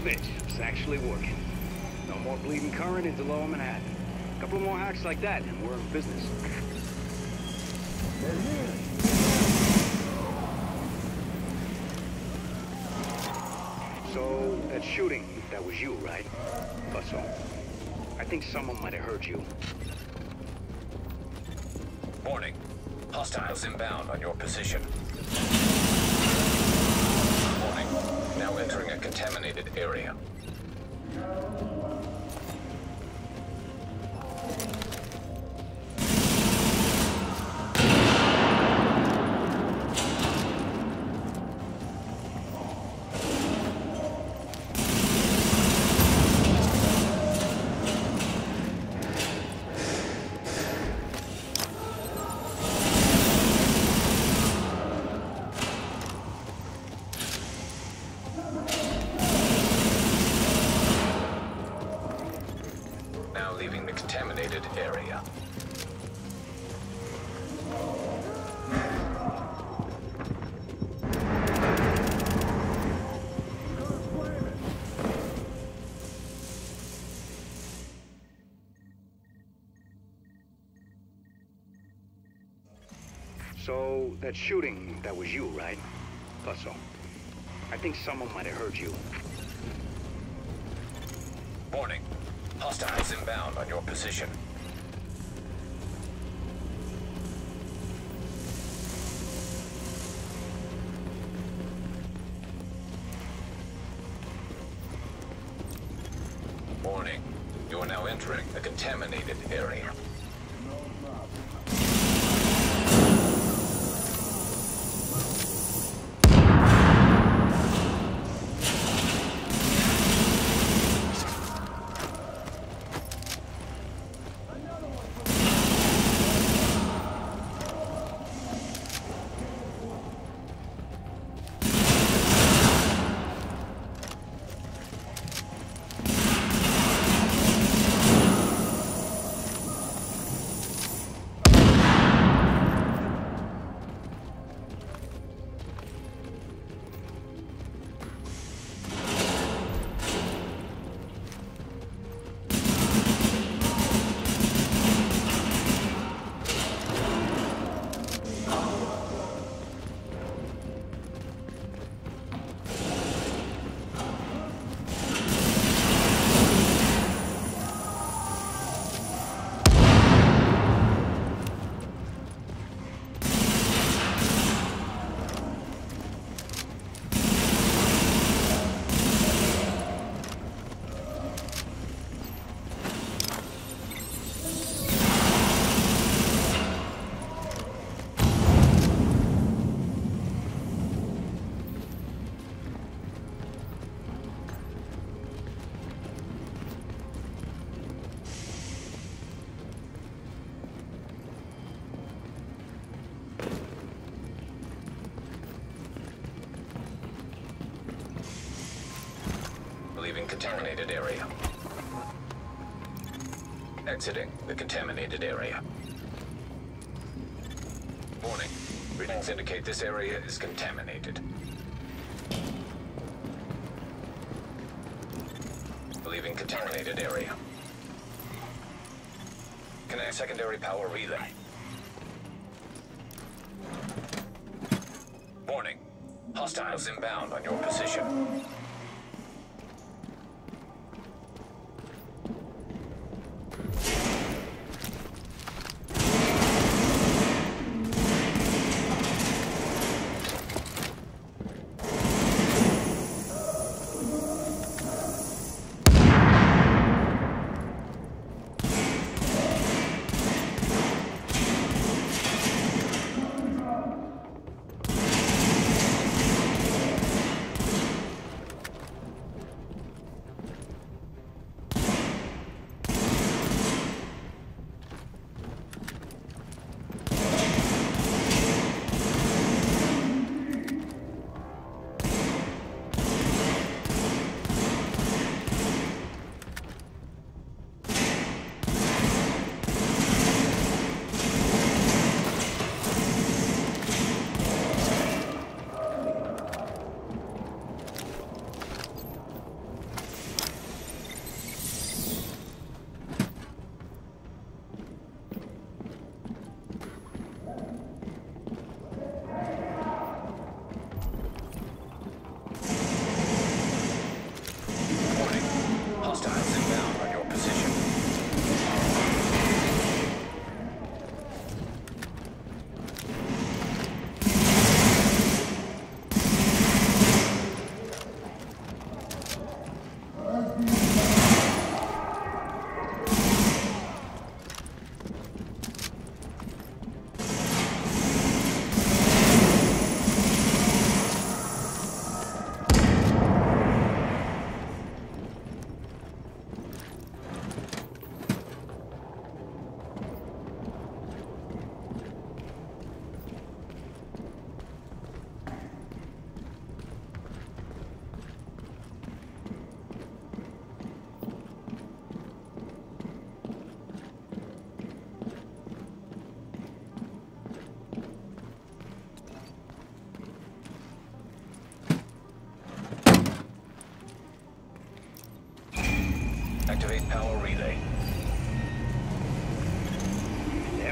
of it. It's actually working. No more bleeding current into Lower Manhattan. A couple more hacks like that, and we're in business. So, that shooting, that was you, right? Thought so. I think someone might have heard you. Warning. Hostiles inbound on your position. Warning. Now entering a contaminated area. Leaving the contaminated area. So, that shooting, that was you, right? Thought so. I think someone might have heard you. Warning. Hostiles inbound on your position. Warning. You are now entering a contaminated area. Leaving contaminated area. Exiting the contaminated area. Warning. Readings indicate this area is contaminated. Leaving contaminated area. Connect secondary power relay. Warning. Hostiles inbound on your position.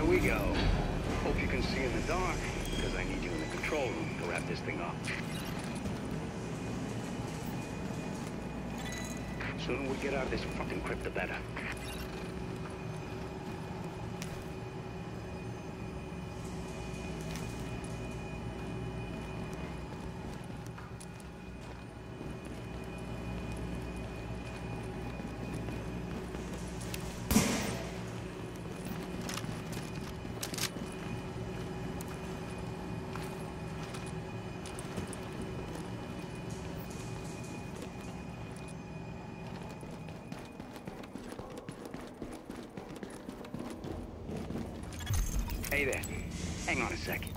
we go. Hope you can see in the dark, because I need you in the control room to wrap this thing up. Sooner we get out of this fucking crypt, the better. Hey there. Hang on a second.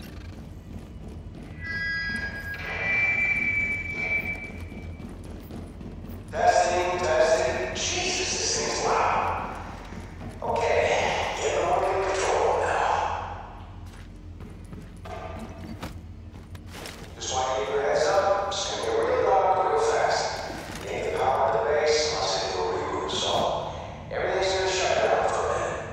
Testing. Jesus, this thing's loud. Okay, get them under control now. Just want to give you a heads up. It's going to get really loud real fast. You need the power of the base unless it will reboot, so everything's going to shut down for a minute.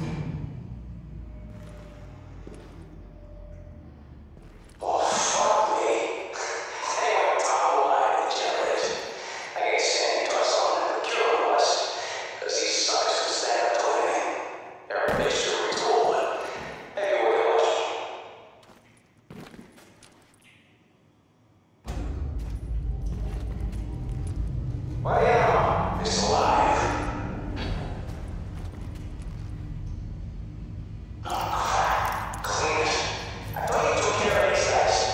What am I? It's alive. Oh, crap. Clean it. I thought you took care of these guys.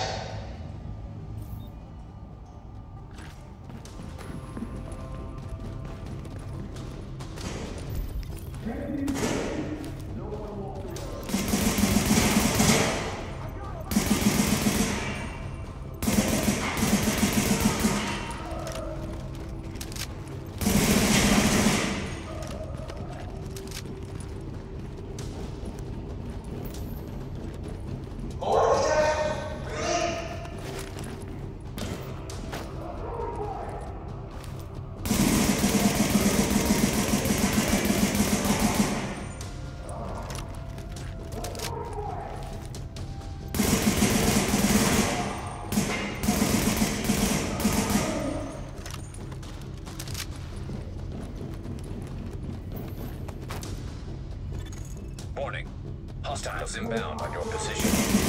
Warning. Hostiles inbound on your position.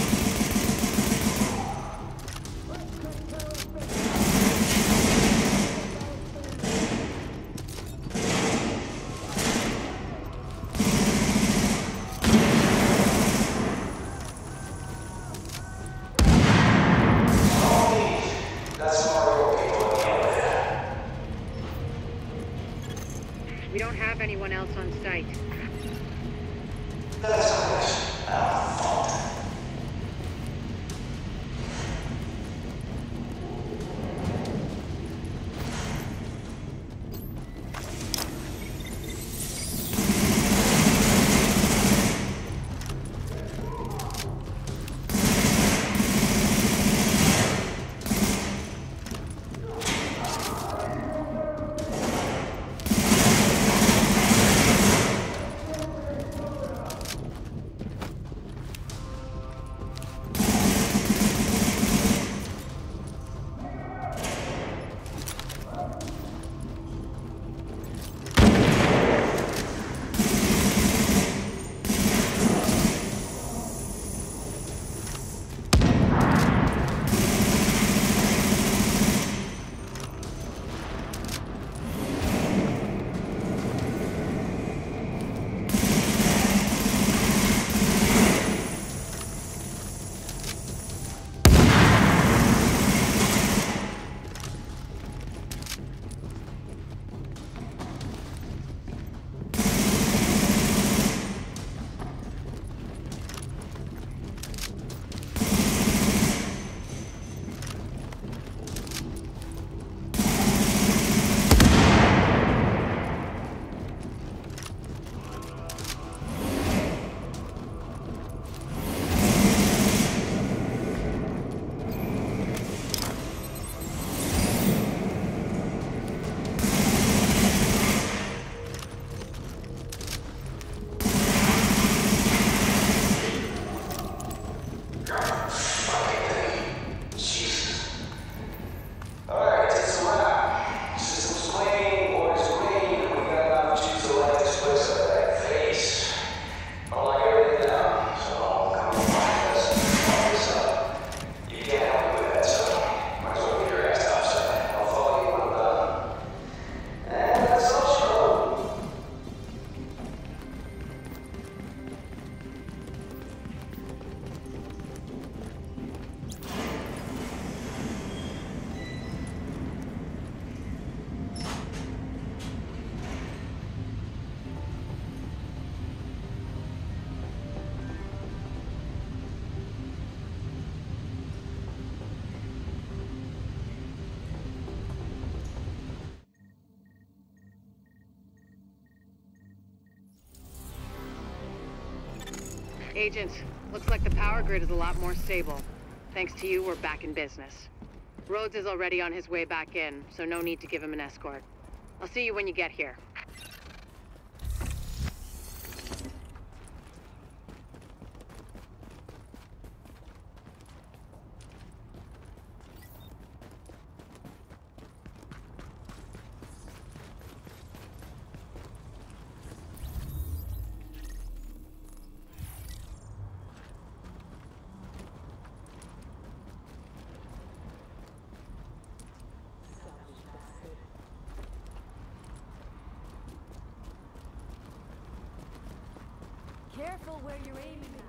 We don't have anyone else on site. That's our fault. Agent, looks like the power grid is a lot more stable. Thanks to you, we're back in business. Rhodes is already on his way back in, so no need to give him an escort. I'll see you when you get here. Careful where you're aiming at.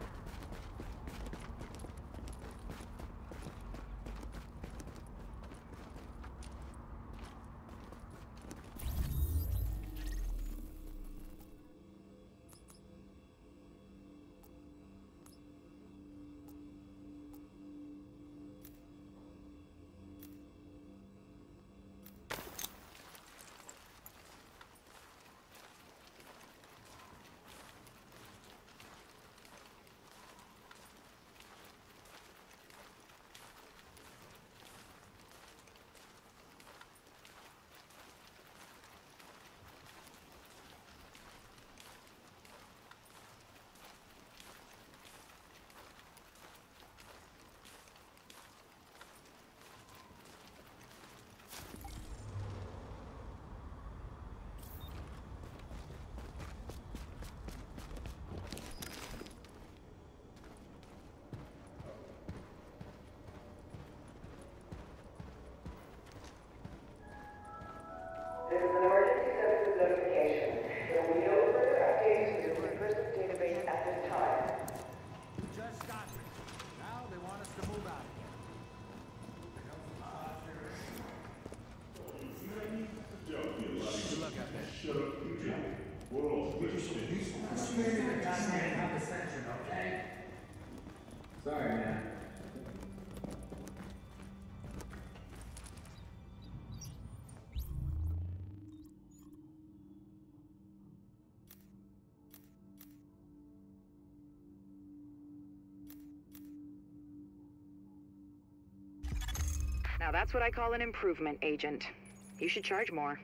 This is an emergency services notification. There will be no further updates to the recursive database at this time. Just got it. Now they want us to move out again. Good luck out there. Shut up, you drop it. We're all Sorry, man. Now that's what I call an improvement, Agent. You should charge more.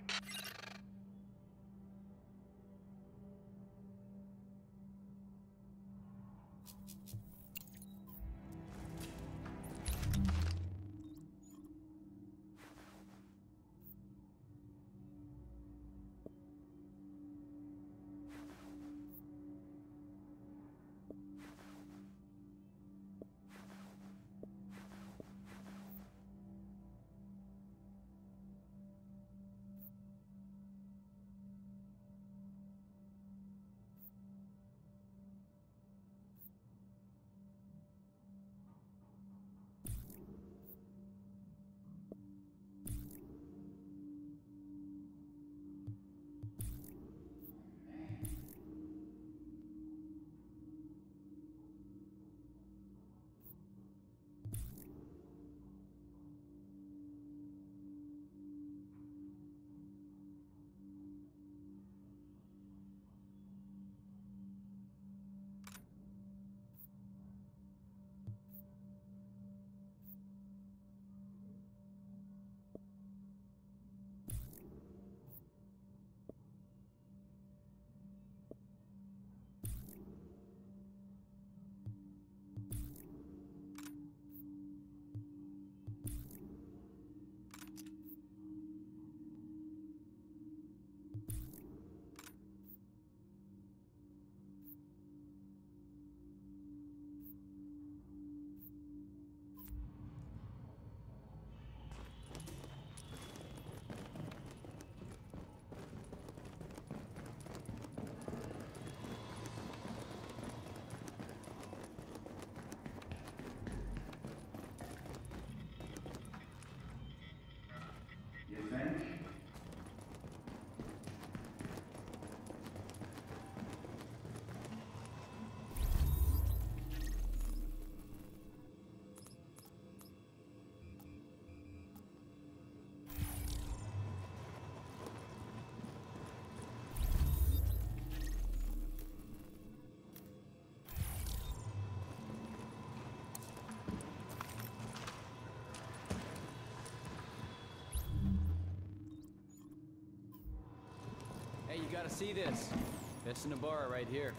You gotta see this. Vesta Navarra right here.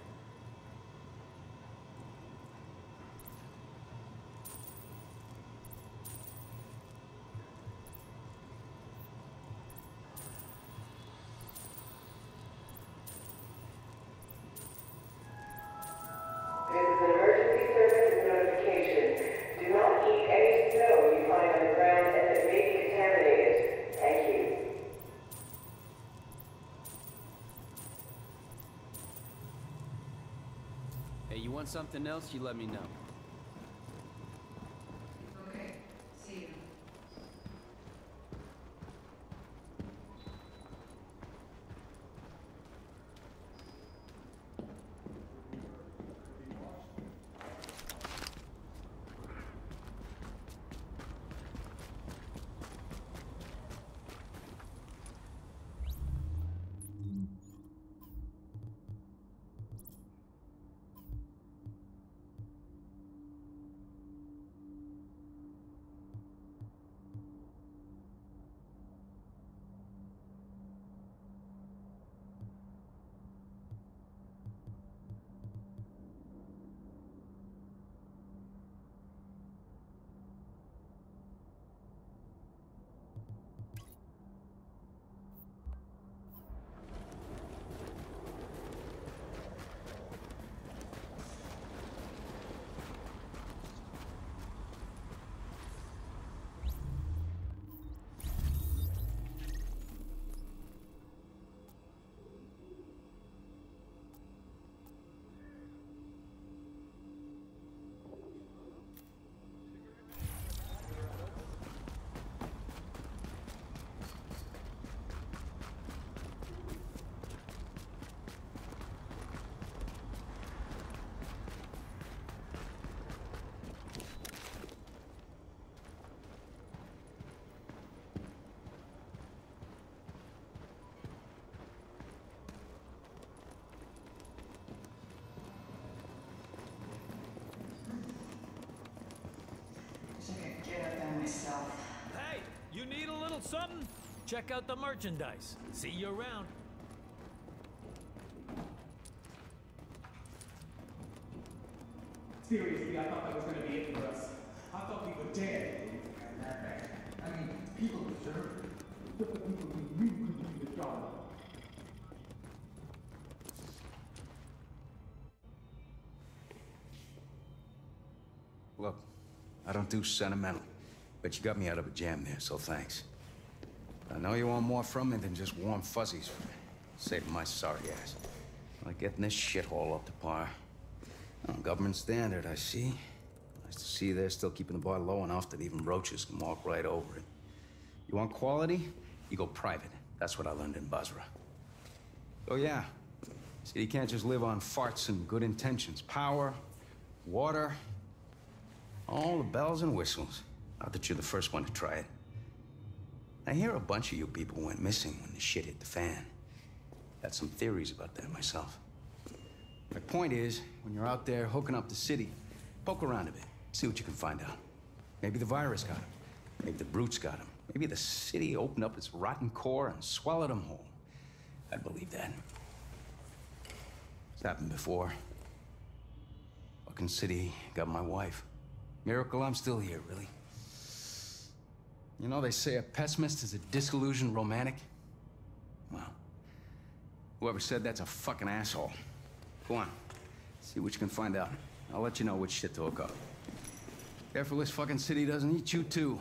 This is an emergency services notification. Do not eat any snow you find on the ground as it may be contaminated. Thank you. Hey, you want something else? You let me know. Okay, see you. Wish I could get up there myself. Hey, you need a little something? Check out the merchandise. See you around. Seriously, I thought that was gonna be it for us. I thought we were dead. I mean, people deserve it. But the people who knew could do the job. Look, I don't do sentimental, but you got me out of a jam there, so thanks. I know you want more from me than just warm fuzzies. Saving my sorry ass. Like getting this shithole up to par. Oh, government standard, I see. Nice to see they're still keeping the bar low enough that even roaches can walk right over it. You want quality? You go private. That's what I learned in Basra. Oh yeah. See, you can't just live on farts and good intentions. Power, water, all the bells and whistles. Not that you're the first one to try it. I hear a bunch of you people went missing when the shit hit the fan. Got some theories about that myself. My point is, when you're out there hooking up the city, poke around a bit, see what you can find out. Maybe the virus got him. Maybe the brutes got him. Maybe the city opened up its rotten core and swallowed him whole. I'd believe that. It's happened before. Fucking city got my wife. Miracle I'm still here, really. You know, they say a pessimist is a disillusioned romantic. Well, whoever said that's a fucking asshole. Go on, see what you can find out. I'll let you know which shit to hook up. Careful this fucking city doesn't eat you too.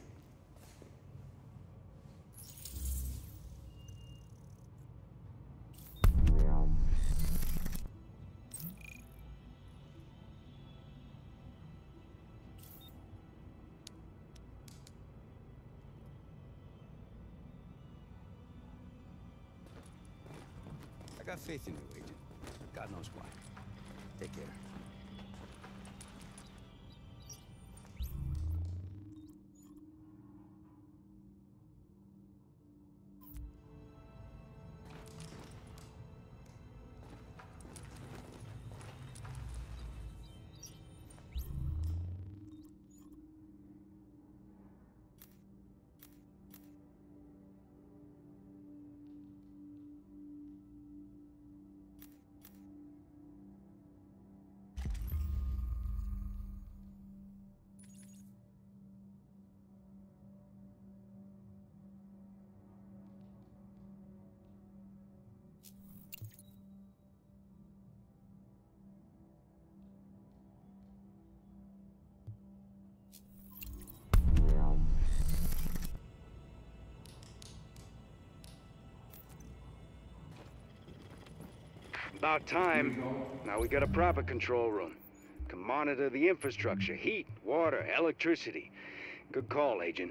I got faith in you, Agent. God knows why. Take care. About time. Now we got a proper control room. Can monitor the infrastructure, heat, water, electricity. Good call, Agent.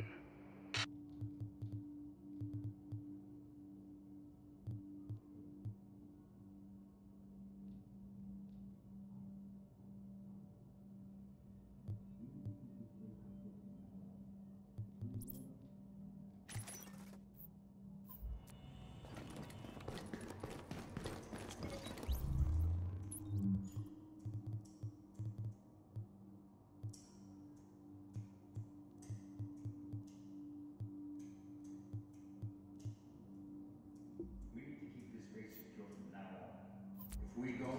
We need to keep this base secure from now on. If we go,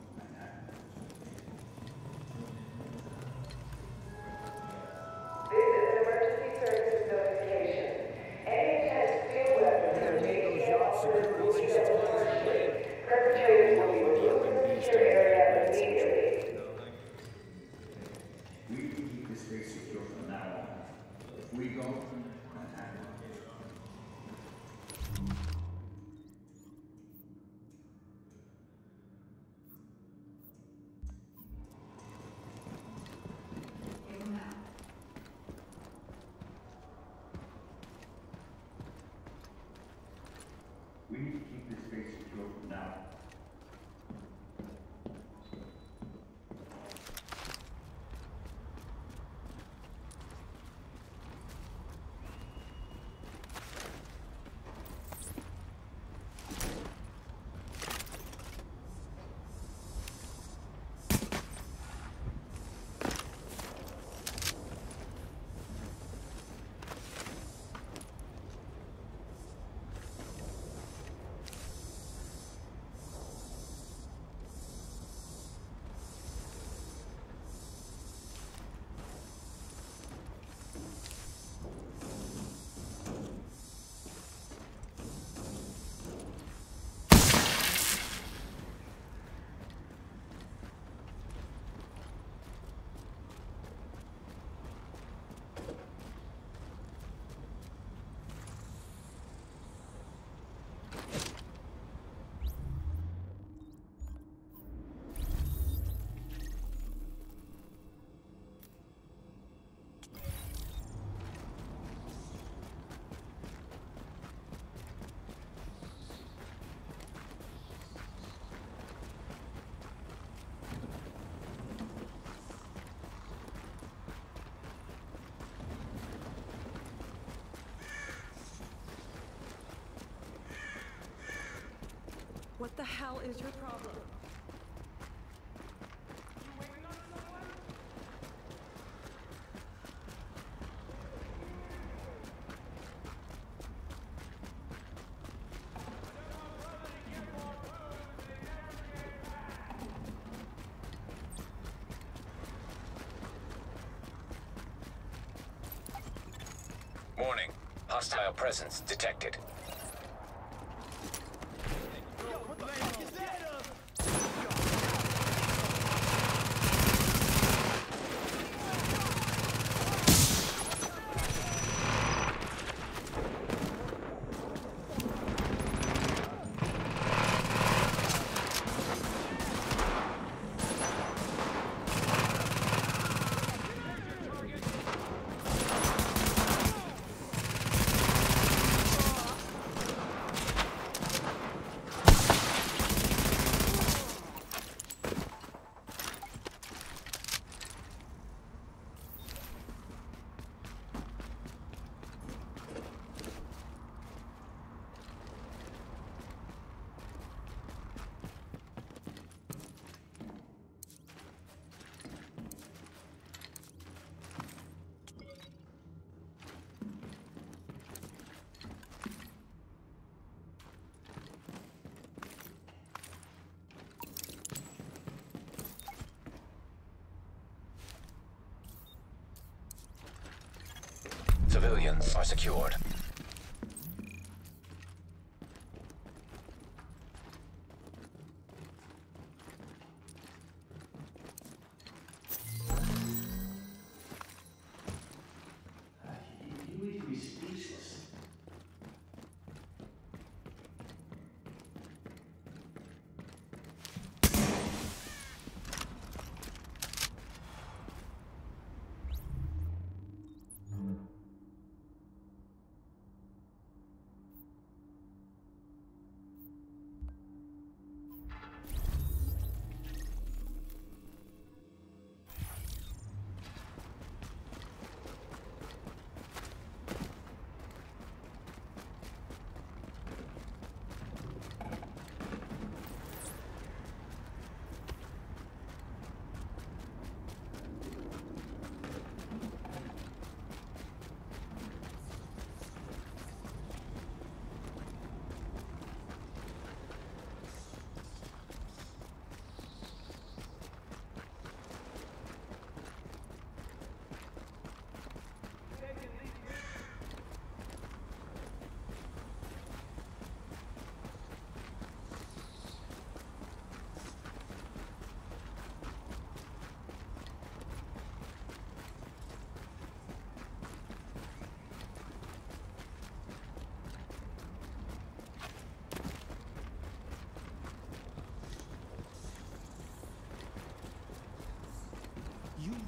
This is an emergency services notification. Any attempts to steal weapons or take officers will be dealt harshly. Perpetrators will be removed from the secure area immediately. we need to keep this base secure from now on. If we go, contact us. Able now. We need to keep this base secure from now on. What the hell is your problem? Warning. Hostile presence detected. Civilians are secured. You leave me speechless.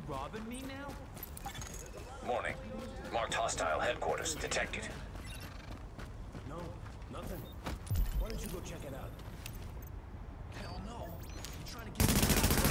robbing me now? Morning. Marked hostile headquarters detected. No, nothing. Why don't you go check it out? Hell no. You trying to get me?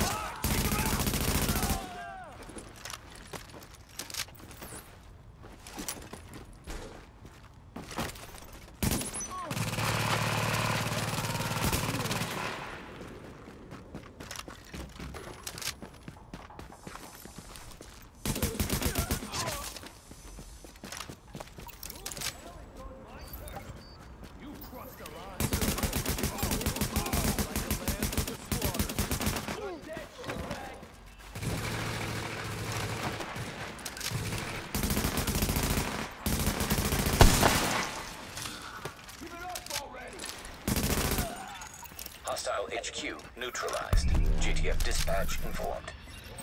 Hostile HQ neutralized. JTF dispatch informed.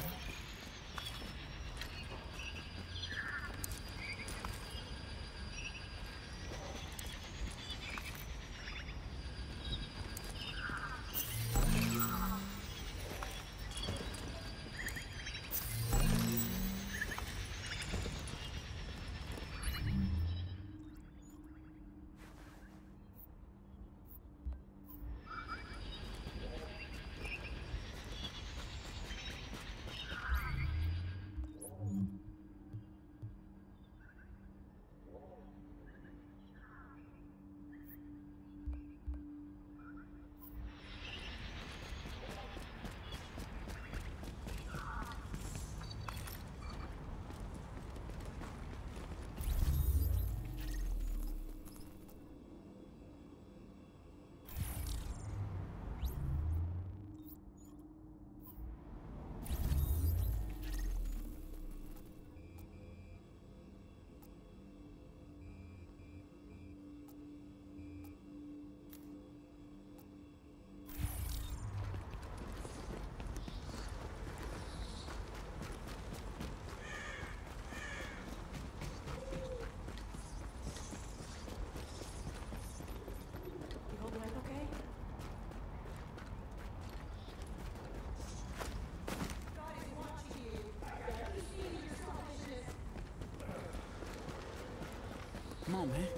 Come on, man.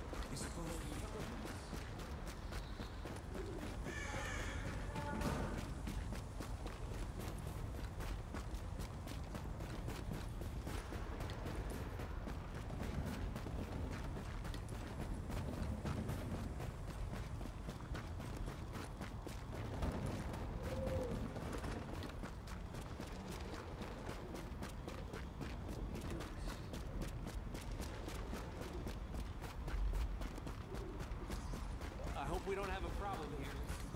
I hope we don't have a problem here.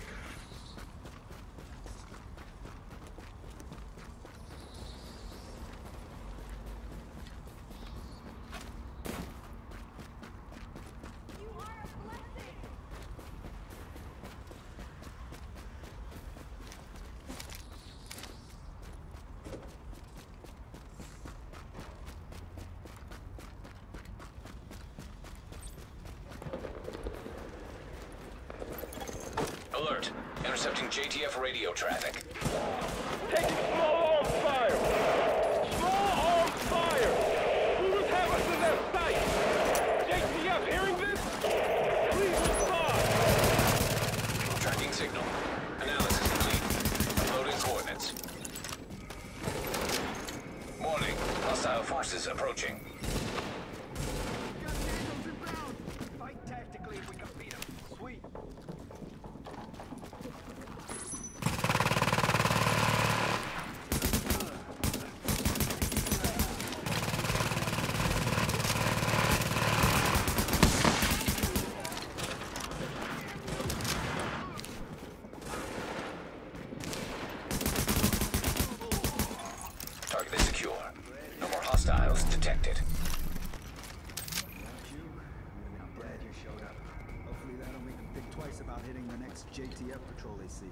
Alert. Intercepting JTF radio traffic. Taking small arms fire! Small arms fire! Hooters have us in their sights! JTF hearing this? Please respond! Tracking signal. Analysis complete. Uploading coordinates. Morning. Hostile forces approaching. Fight tactically if we can beat him. Sweet. Target is secure. No more hostiles detected. I'm glad you showed up. Hopefully that'll make them think twice about hitting the next JTF patrol they see.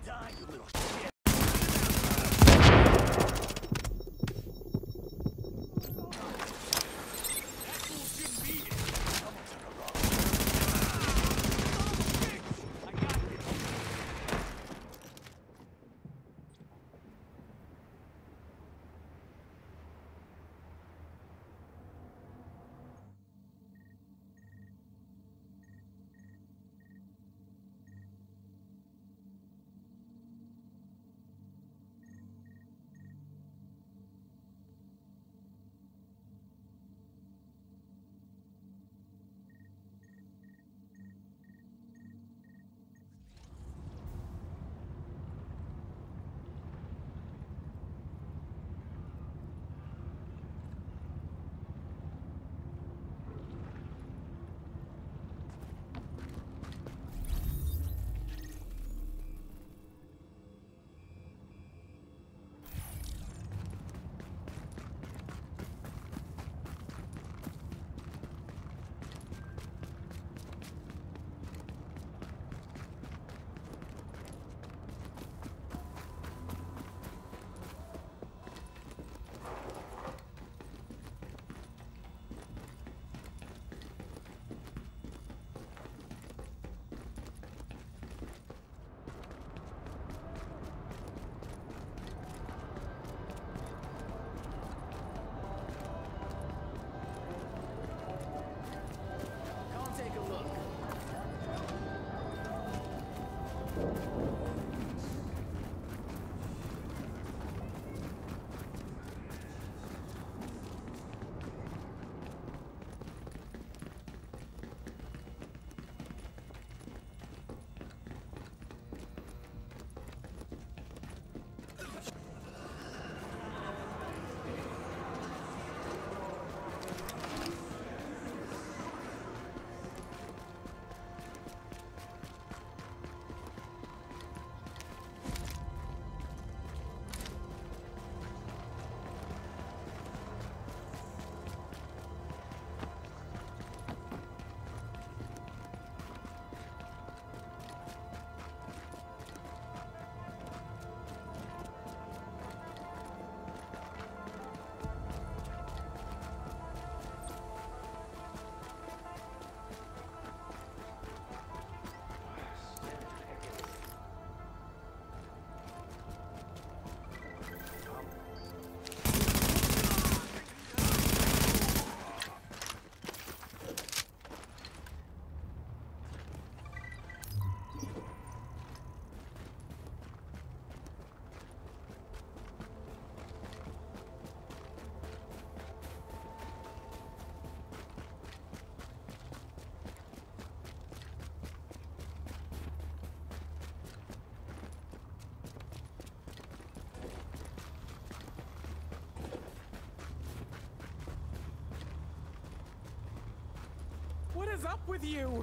Die, you little shit! What is up with you?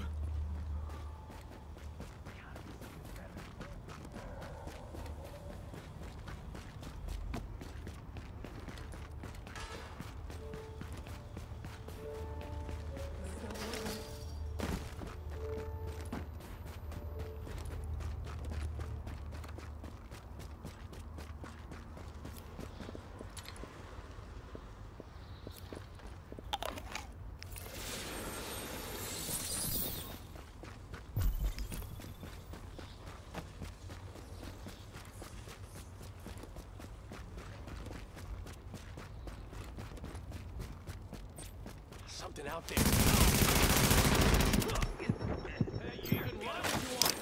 Something out there. You even run if you want.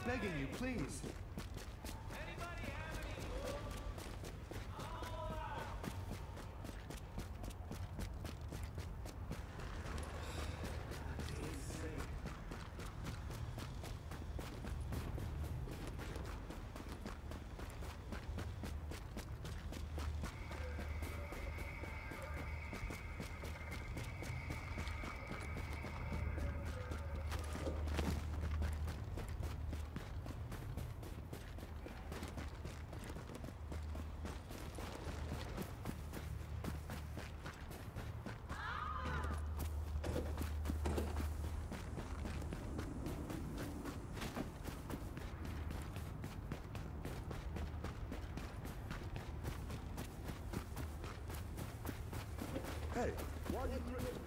begging you, please. Hey, why are you...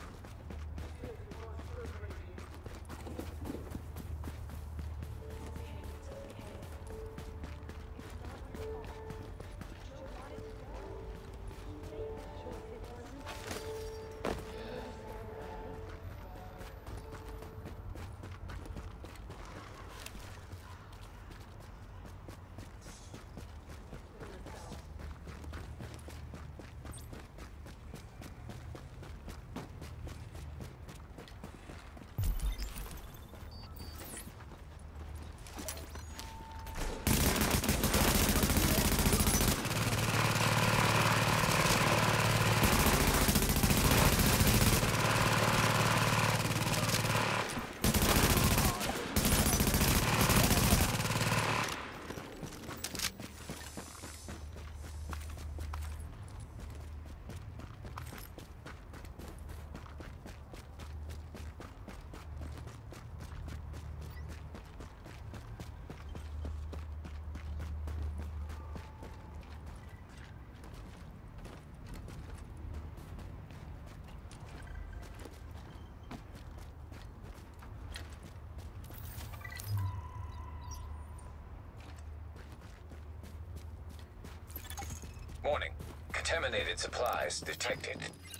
Warning. Contaminated supplies detected.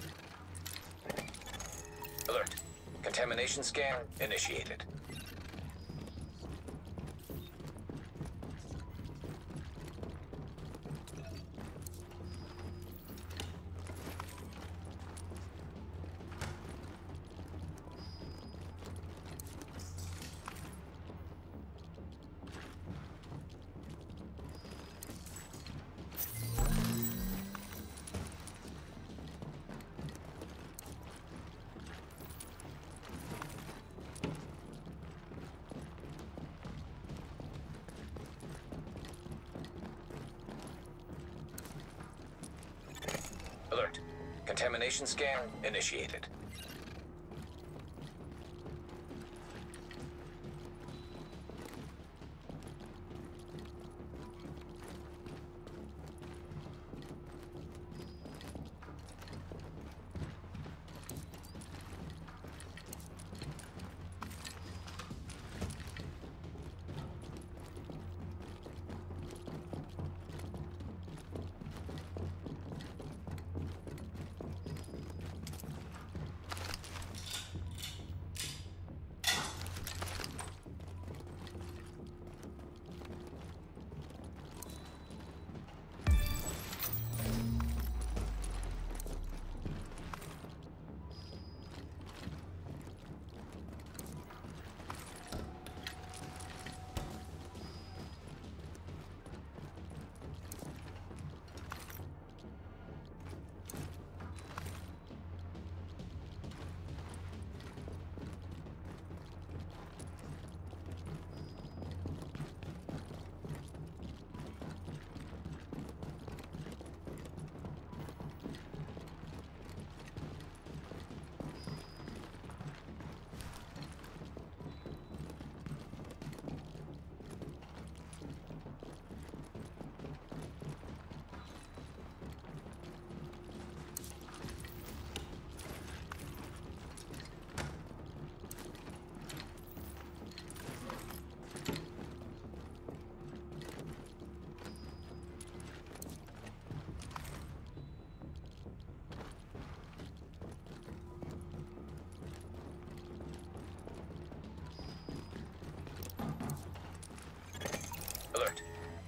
Alert. Contamination scan initiated. Alert. Contamination scan initiated.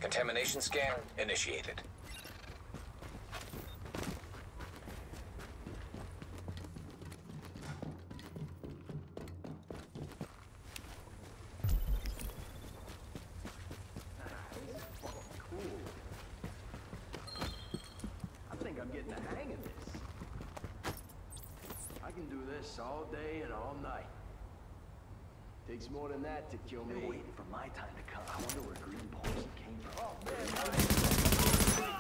Contamination scan initiated. I think I'm getting the hang of this. I can do this all day and all night. Takes more than that to kill me. Waiting for my time to come. I wonder where green poison came from. Oh, man.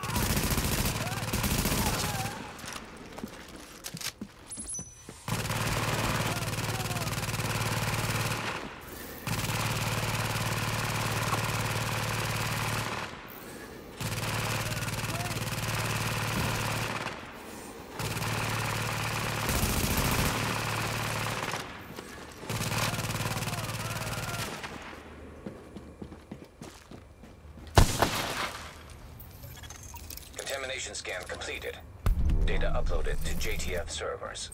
Contamination scan completed. Data uploaded to JTF servers.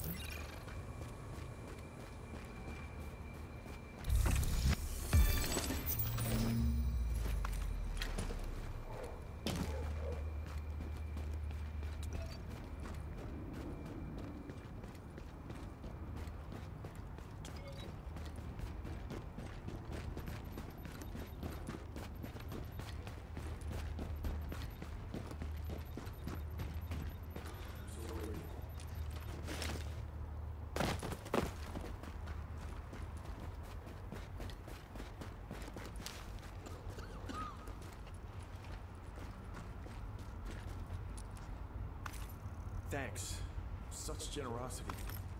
Thanks. Such generosity.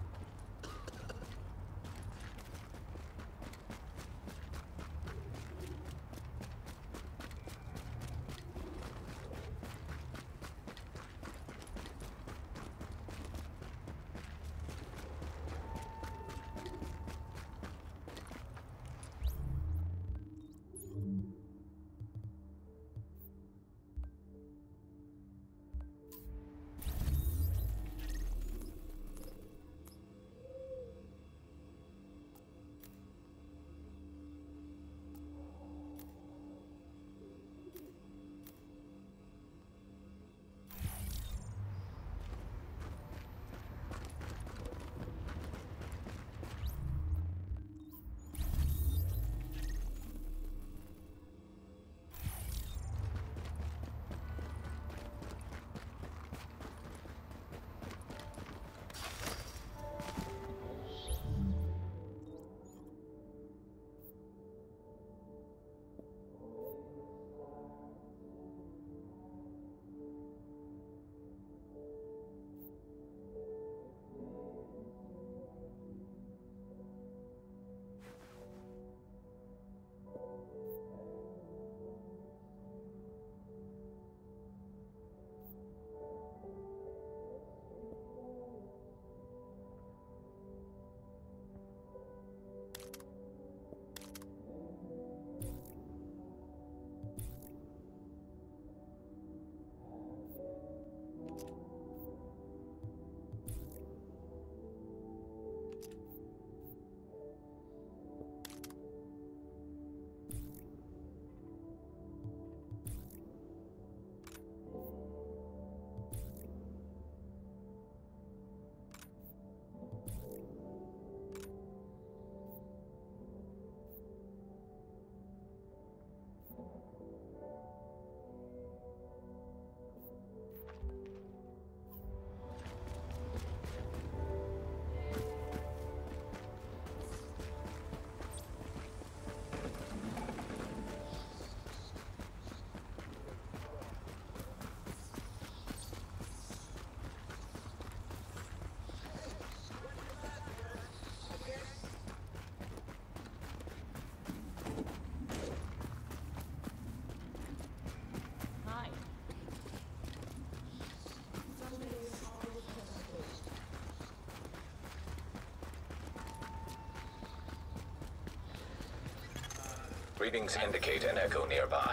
Readings indicate an echo nearby.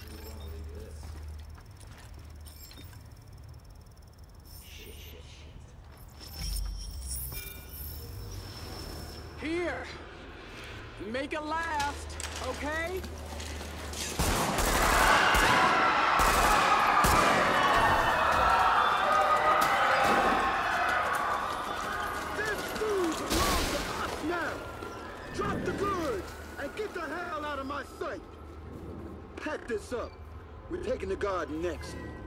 Here! Make it last, okay? this up. We're taking the garden next.